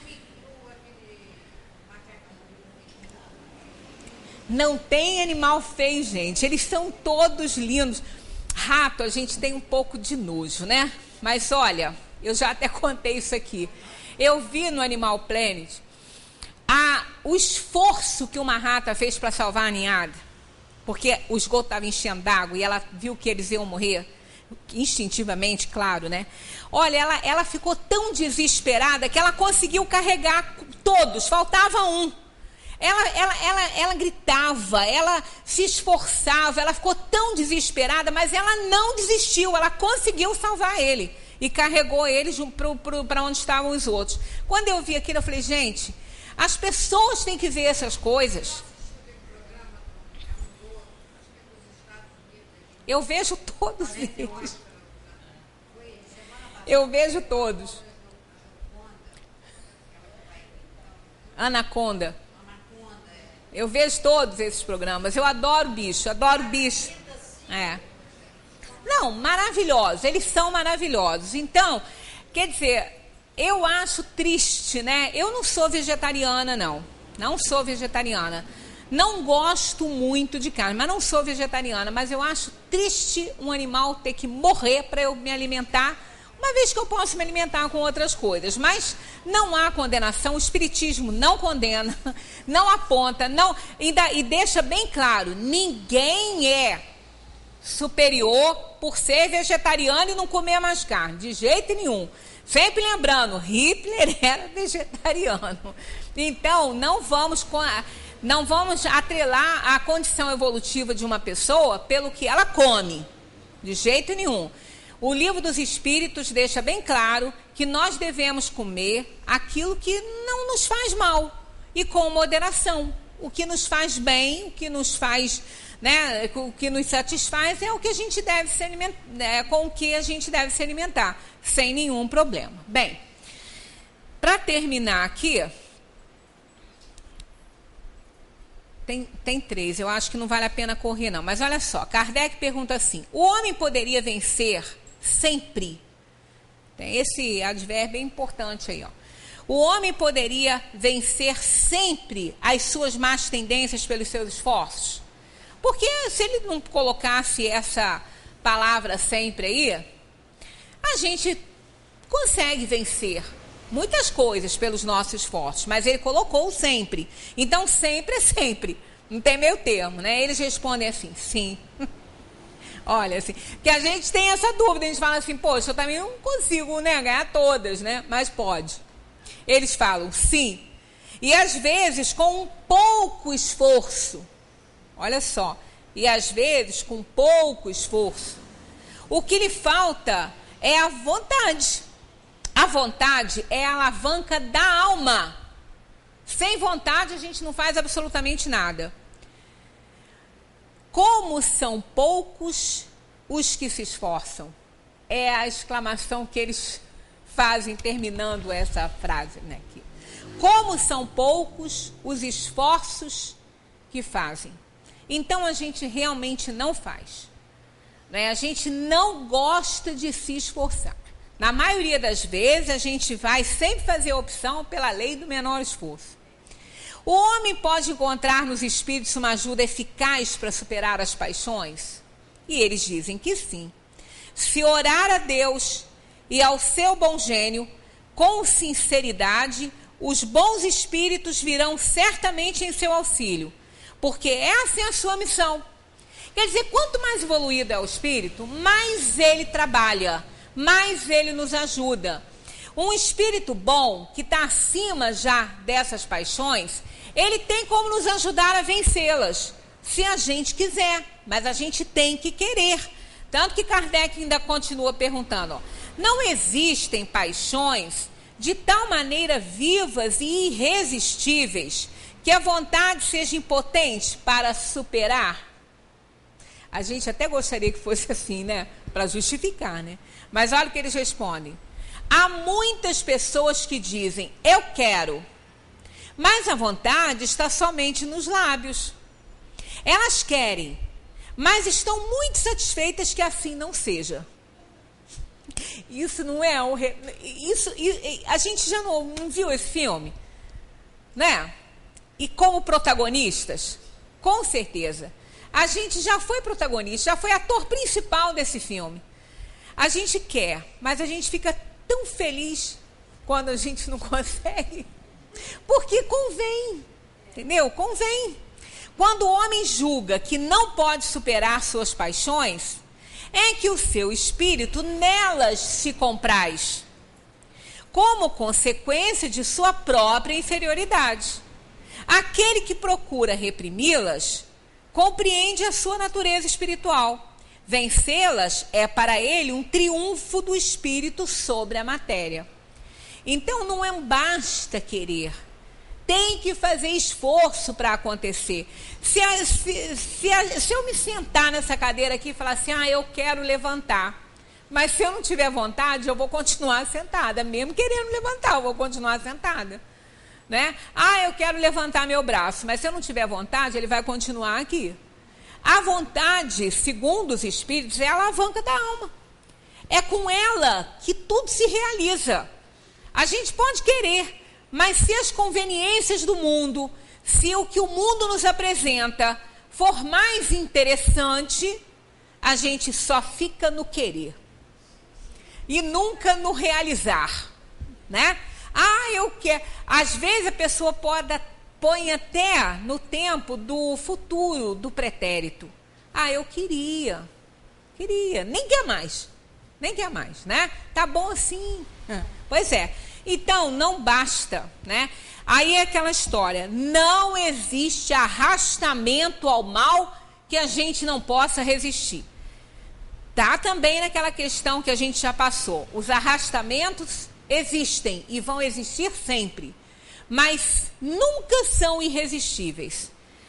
B: Não tem animal feio, gente. Eles são todos lindos. Rato, a gente tem um pouco de nojo, né? Mas olha, eu já até contei isso aqui. Eu vi no Animal Planet a, o esforço que uma rata fez para salvar a ninhada, porque o esgoto estava enchendo d'água e ela viu que eles iam morrer. instintivamente, claro, né? Olha, ela, ela ficou tão desesperada que ela conseguiu carregar todos, faltava um. Ela, ela, ela, ela gritava, ela se esforçava, ela ficou tão desesperada, mas ela não desistiu, ela conseguiu salvar ele e carregou eles para onde estavam os outros. Quando eu vi aquilo, eu falei, gente, as pessoas têm que ver essas coisas. Eu vejo todos eles. Eu vejo todos. Anaconda. Eu vejo todos esses programas. Eu adoro bicho, adoro bicho. É. Não, maravilhosos. Eles são maravilhosos. Então, quer dizer, eu acho triste, né? Eu não sou vegetariana, não. Não sou vegetariana. Não gosto muito de carne, mas não sou vegetariana. Mas eu acho triste um animal ter que morrer para eu me alimentar, uma vez que eu posso me alimentar com outras coisas. Mas não há condenação, o Espiritismo não condena, não aponta, não, e, dá, e deixa bem claro, ninguém é superior por ser vegetariano e não comer mais carne, de jeito nenhum. Sempre lembrando, Hitler era vegetariano. Então, não vamos, não vamos atrelar a condição evolutiva de uma pessoa pelo que ela come, de jeito nenhum. O Livro dos Espíritos deixa bem claro que nós devemos comer aquilo que não nos faz mal e com moderação. O que nos faz bem, o que nos faz, né, o que nos satisfaz é o que a gente deve se alimentar, é, com o que a gente deve se alimentar, sem nenhum problema. Bem, para terminar aqui, tem, tem três, eu acho que não vale a pena correr não, mas olha só, Kardec pergunta assim, o homem poderia vencer sempre? Tem esse advérbio importante aí, ó. O homem poderia vencer sempre as suas más tendências pelos seus esforços? Porque se ele não colocasse essa palavra sempre aí, a gente consegue vencer muitas coisas pelos nossos esforços, mas ele colocou sempre. Então, sempre é sempre. Não tem meio termo, né? Eles respondem assim, sim. Olha, assim, que a gente tem essa dúvida, a gente fala assim, poxa, eu também não consigo, né, ganhar todas, né? Mas pode. Eles falam sim. E às vezes com um pouco esforço. Olha só. E às vezes com pouco esforço. O que lhe falta é a vontade. A vontade é a alavanca da alma. Sem vontade a gente não faz absolutamente nada. Como são poucos os que se esforçam. É a exclamação que eles fazem terminando essa frase, né, aqui. Como são poucos os esforços que fazem. Então a gente realmente não faz. Né? A gente não gosta de se esforçar. Na maioria das vezes a gente vai sempre fazer a opção pela lei do menor esforço. O homem pode encontrar nos espíritos uma ajuda eficaz para superar as paixões? E eles dizem que sim. Se orar a Deus e ao seu bom gênio, com sinceridade, os bons espíritos virão certamente em seu auxílio, porque essa é a sua missão. Quer dizer, quanto mais evoluído é o espírito, mais ele trabalha, mais ele nos ajuda. Um espírito bom, que está acima já dessas paixões, ele tem como nos ajudar a vencê-las, se a gente quiser, mas a gente tem que querer. Tanto que Kardec ainda continua perguntando, ó, não existem paixões de tal maneira vivas e irresistíveis que a vontade seja impotente para superar? A gente até gostaria que fosse assim, né? Para justificar, né? Mas olha o que eles respondem. Há muitas pessoas que dizem, eu quero, mas a vontade está somente nos lábios. Elas querem, mas estão muito satisfeitas que assim não seja. Isso não é um... Re... Isso, a gente já não, não viu esse filme? Né? E como protagonistas, com certeza. A gente já foi protagonista, já foi ator principal desse filme. A gente quer, mas a gente fica tão feliz quando a gente não consegue. Porque convém, entendeu? Convém. Quando o homem julga que não pode superar suas paixões, é que o seu espírito nelas se compraz, como consequência de sua própria inferioridade. Aquele que procura reprimi-las compreende a sua natureza espiritual. Vencê-las é para ele um triunfo do espírito sobre a matéria. Então não é basta querer, tem que fazer esforço para acontecer. Se, a, se, se, a, se eu me sentar nessa cadeira aqui e falar assim, ah, eu quero levantar, mas se eu não tiver vontade, eu vou continuar sentada, mesmo querendo levantar, eu vou continuar sentada. Né? Ah, eu quero levantar meu braço, mas se eu não tiver vontade, ele vai continuar aqui. A vontade, segundo os espíritos, é a alavanca da alma. É com ela que tudo se realiza. A gente pode querer, mas se as conveniências do mundo, se o que o mundo nos apresenta for mais interessante, a gente só fica no querer e nunca no realizar, né? Ah, eu quero. Às vezes a pessoa pode, põe até no tempo do futuro, do pretérito. Ah, eu queria, queria, nem quer mais, nem quer mais, né? Tá bom assim. Ah, pois é. Então, não basta, né? Aí é aquela história, não existe arrastamento ao mal que a gente não possa resistir. Tá também naquela questão que a gente já passou. Os arrastamentos existem e vão existir sempre, mas nunca são irresistíveis.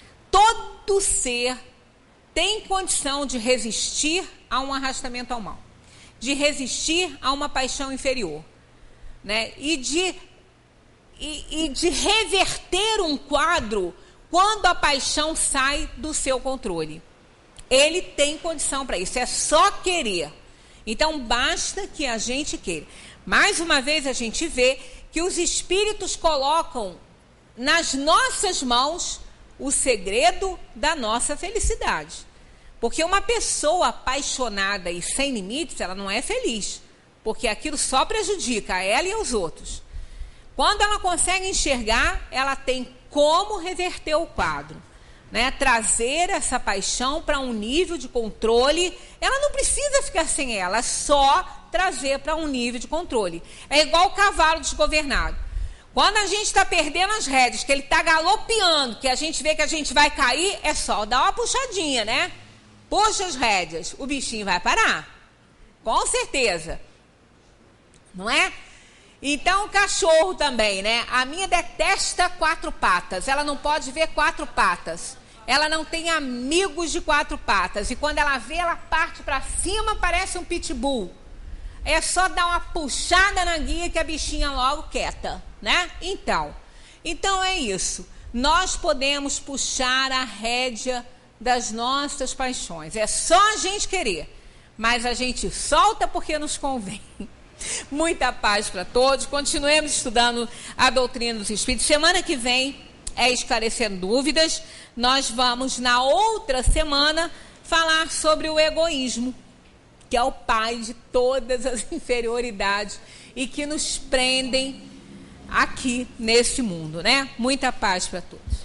B: Todo ser tem condição de resistir a um arrastamento ao mal, de resistir a uma paixão inferior, né? E de, e, e de reverter um quadro quando a paixão sai do seu controle. Ele tem condição para isso, é só querer. Então, basta que a gente queira. Mais uma vez, a gente vê que os espíritos colocam nas nossas mãos o segredo da nossa felicidade. Porque uma pessoa apaixonada e sem limites, ela não é feliz. Porque aquilo só prejudica a ela e aos outros. Quando ela consegue enxergar, ela tem como reverter o quadro. Né, trazer essa paixão para um nível de controle. Ela não precisa ficar sem ela, é só trazer para um nível de controle. É igual o cavalo desgovernado. Quando a gente está perdendo as rédeas, que ele está galopeando, que a gente vê que a gente vai cair, é só dar uma puxadinha, né? Puxa as rédeas, o bichinho vai parar. Com certeza. Não é? Então, o cachorro também, né? A minha detesta quatro patas. Ela não pode ver quatro patas. Ela não tem amigos de quatro patas. E quando ela vê, ela parte para cima, parece um pitbull. É só dar uma puxada na guia que a bichinha logo quieta, né? Então, então é isso. Nós podemos puxar a rédea das nossas paixões. É só a gente querer. Mas a gente solta porque nos convém. Muita paz para todos. Continuemos estudando a doutrina dos espíritos. Semana que vem é esclarecendo dúvidas. Nós vamos, na outra semana, falar sobre o egoísmo, que é o pai de todas as inferioridades e que nos prendem aqui nesse mundo, né? Muita paz para todos.